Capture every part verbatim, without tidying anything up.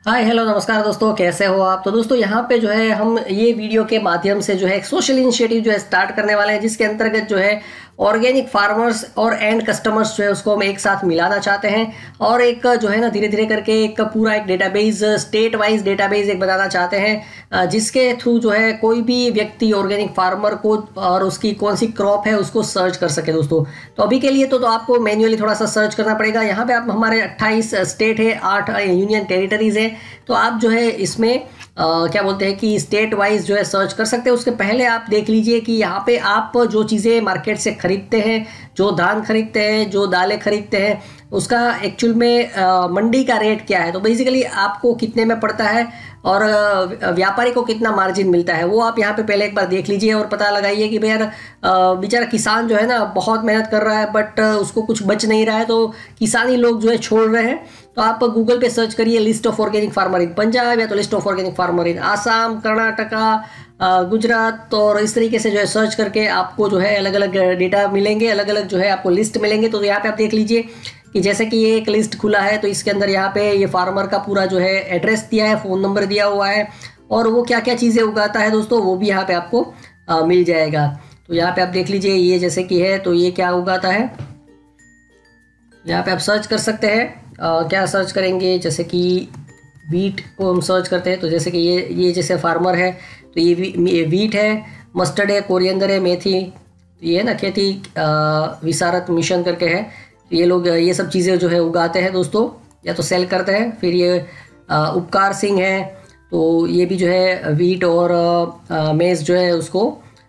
Hi hello नमस्कार दोस्तों, कैसे हो आप। तो दोस्तों यहाँ पे जो है हम ये वीडियो के माध्यम से जो है एक सोशल इनिशिएटिव जो है स्टार्ट करने वाले हैं, जिसके अंतर्गत जो है ऑर्गेनिक फार्मर्स और एंड कस्टमर्स जो है उसको हम एक साथ मिलाना चाहते हैं और एक जो है ना धीरे धीरे करके एक पूरा एक डेटाबेस, स्टेट वाइज डेटाबेस एक बनाना चाहते हैं, जिसके थ्रू जो है कोई भी व्यक्ति ऑर्गेनिक फार्मर को और उसकी कौन सी क्रॉप है उसको सर्च कर सके दोस्तों। तो अभी के लिए तो, तो आपको मैन्युअली थोड़ा सा सर्च करना पड़ेगा। यहाँ पे आप हमारे अट्ठाईस स्टेट है, आठ यूनियन टेरिटरीज है, तो आप जो है इसमें आ, क्या बोलते हैं कि स्टेट वाइज जो है सर्च कर सकते हैं। उसके पहले आप देख लीजिए कि यहाँ पे आप जो चीज़ें मार्केट से खरीदते हैं, जो धान खरीदते हैं, जो दालें खरीदते हैं, उसका एक्चुअल में आ, मंडी का रेट क्या है। तो बेसिकली आपको कितने में पड़ता है और व्यापारी को कितना मार्जिन मिलता है, वो आप यहाँ पे पहले एक बार देख लीजिए और पता लगाइए कि भाई यार बेचारा किसान जो है ना बहुत मेहनत कर रहा है बट उसको कुछ बच नहीं रहा है, तो किसानी लोग जो है छोड़ रहे हैं। तो आप गूगल पे सर्च करिए list of organic farmer in Punjab या तो list of organic farmer in Assam, Karnataka, Gujarat, और इस तरीके से जो है सर्च करके आपको जो है अलग अलग डेटा मिलेंगे, अलग अलग जो है आपको लिस्ट मिलेंगे। तो यहाँ पे आप देख लीजिए कि जैसे कि ये एक लिस्ट खुला है, तो इसके अंदर यहाँ पे ये फार्मर का पूरा जो है एड्रेस दिया है, फ़ोन नंबर दिया हुआ है और वो क्या क्या चीज़ें उगाता है दोस्तों वो भी यहाँ पे आपको आ, मिल जाएगा। तो यहाँ पे आप देख लीजिए ये जैसे कि है, तो ये क्या उगाता है, यहाँ पे आप सर्च कर सकते हैं। आ, क्या सर्च करेंगे, जैसे कि वीट को हम सर्च करते हैं, तो जैसे कि ये ये जैसे फार्मर है तो ये वी, वीट है, मस्टर्ड है, कोरिएंडर है, मेथी, तो ये ना खेती विसारत मिशन करके है। तो ये लोग ये सब चीज़ें जो है उगाते हैं दोस्तों, या तो सेल करते हैं। फिर ये उपकार सिंह है, तो ये भी जो है वीट और मेज़ जो है उसको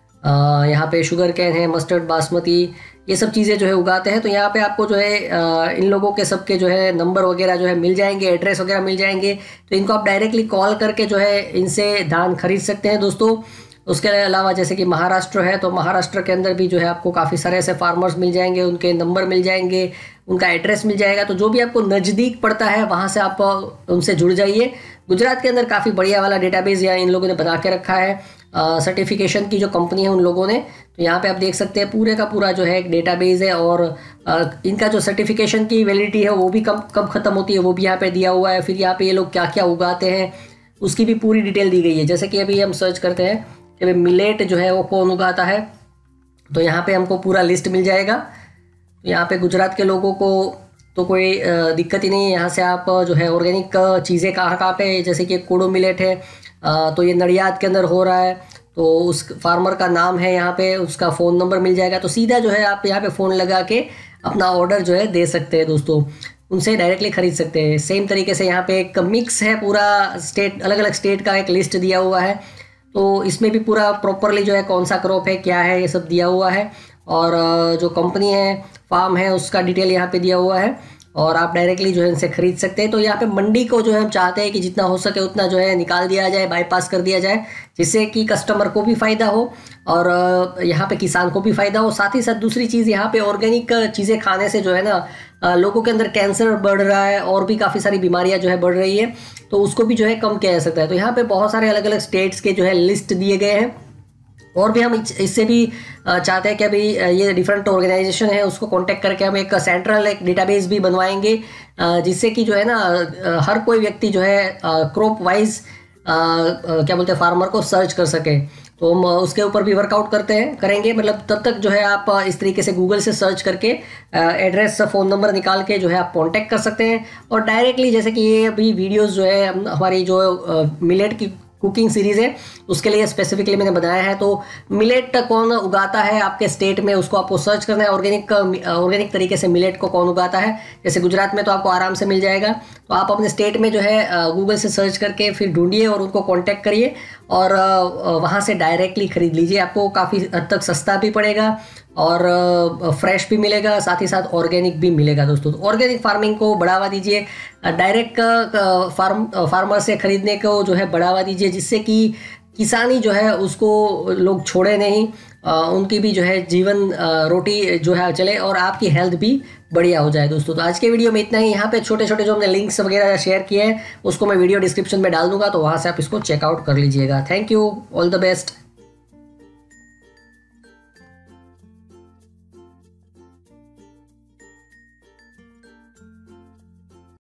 यहाँ पे शुगर कैन है, मस्टर्ड, बासमती, ये सब चीज़ें जो है उगाते हैं। तो यहाँ पे आपको जो है इन लोगों के सबके जो है नंबर वगैरह जो है मिल जाएंगे, एड्रेस वगैरह मिल जाएंगे। तो इनको आप डायरेक्टली कॉल करके जो है इनसे धान खरीद सकते हैं दोस्तों। उसके अलावा जैसे कि महाराष्ट्र है, तो महाराष्ट्र के अंदर भी जो है आपको काफ़ी सारे ऐसे फार्मर्स मिल जाएंगे, उनके नंबर मिल जाएंगे, उनका एड्रेस मिल जाएगा। तो जो भी आपको नज़दीक पड़ता है वहाँ से आप उनसे जुड़ जाइए। गुजरात के अंदर काफ़ी बढ़िया वाला डेटाबेस यहाँ इन लोगों ने बना के रखा है, सर्टिफिकेशन की जो कंपनी है उन लोगों ने। तो यहाँ पे आप देख सकते हैं पूरे का पूरा जो है एक डेटाबेस है और आ, इनका जो सर्टिफिकेशन की वैलिडिटी है वो भी कब कब ख़त्म होती है वो भी यहाँ पे दिया हुआ है। फिर यहाँ पे ये लोग क्या क्या उगाते हैं उसकी भी पूरी डिटेल दी गई है। जैसे कि अभी हम सर्च करते हैं कि भाई मिलेट जो है वो कौन उगाता है, तो यहाँ पे हमको पूरा लिस्ट मिल जाएगा। तो यहाँ पे गुजरात के लोगों को तो कोई दिक्कत ही नहीं है, यहाँ से आप जो है ऑर्गेनिक चीज़ें कहाँ कहाँ पे, जैसे कि कोडो मिलेट है तो ये नडियाद के अंदर हो रहा है, तो उस फार्मर का नाम है, यहाँ पे उसका फ़ोन नंबर मिल जाएगा। तो सीधा जो है आप यहाँ पे फ़ोन लगा के अपना ऑर्डर जो है दे सकते हैं दोस्तों, उनसे डायरेक्टली ख़रीद सकते हैं। सेम तरीके से यहाँ पे एक मिक्स है, पूरा स्टेट, अलग अलग स्टेट का एक लिस्ट दिया हुआ है, तो इसमें भी पूरा प्रॉपरली जो है कौन सा क्रॉप है, क्या है, ये सब दिया हुआ है। और जो कंपनी है, फार्म है, उसका डिटेल यहाँ पे दिया हुआ है और आप डायरेक्टली जो है इनसे खरीद सकते हैं। तो यहाँ पे मंडी को जो है हम चाहते हैं कि जितना हो सके उतना जो है निकाल दिया जाए, बाईपास कर दिया जाए, जिससे कि कस्टमर को भी फ़ायदा हो और यहाँ पे किसान को भी फ़ायदा हो। साथ ही साथ दूसरी चीज़, यहाँ पे ऑर्गेनिक चीज़ें खाने से जो है ना लोगों के अंदर कैंसर बढ़ रहा है और भी काफ़ी सारी बीमारियाँ जो है बढ़ रही है, तो उसको भी जो है कम किया जा सकता है। तो यहाँ पे बहुत सारे अलग अलग स्टेट्स के जो है लिस्ट दिए गए हैं और भी हम इससे भी चाहते हैं कि अभी ये डिफरेंट ऑर्गेनाइजेशन है उसको कांटेक्ट करके हम एक सेंट्रल एक डेटाबेस भी बनवाएंगे, जिससे कि जो है ना हर कोई व्यक्ति जो है क्रॉप वाइज क्या बोलते हैं फार्मर को सर्च कर सके। तो हम उसके ऊपर भी वर्कआउट करते हैं करेंगे, मतलब तब तक जो है आप इस तरीके से गूगल से सर्च करके एड्रेस, फ़ोन नंबर निकाल के जो है आप कांटेक्ट कर सकते हैं और डायरेक्टली, जैसे कि ये अभी वीडियोस जो है हमारी जो मिलेट की कुकिंग सीरीज़ है उसके लिए स्पेसिफिकली मैंने बनाया है। तो मिलेट कौन उगाता है आपके स्टेट में उसको आपको सर्च करना है, ऑर्गेनिक ऑर्गेनिक तरीके से मिलेट को कौन उगाता है। जैसे गुजरात में तो आपको आराम से मिल जाएगा, तो आप अपने स्टेट में जो है गूगल से सर्च करके फिर ढूंढिए और उनको कांटेक्ट करिए और वहाँ से डायरेक्टली ख़रीद लीजिए। आपको काफ़ी हद तक सस्ता भी पड़ेगा और फ्रेश भी मिलेगा, साथ ही साथ ऑर्गेनिक भी मिलेगा दोस्तों। तो ऑर्गेनिक फार्मिंग को बढ़ावा दीजिए, डायरेक्ट फार्म फार्मर से ख़रीदने को जो है बढ़ावा दीजिए, जिससे कि किसानी जो है उसको लोग छोड़े नहीं, उनकी भी जो है जीवन रोटी जो है चले और आपकी हेल्थ भी बढ़िया हो जाए दोस्तों। तो आज के वीडियो में इतना ही। यहाँ पे छोटे छोटे जो हमने लिंक्स वगैरह शेयर किए हैं उसको मैं वीडियो डिस्क्रिप्शन में डाल दूंगा, तो वहाँ से आप इसको चेकआउट कर लीजिएगा। Thank you, all the best.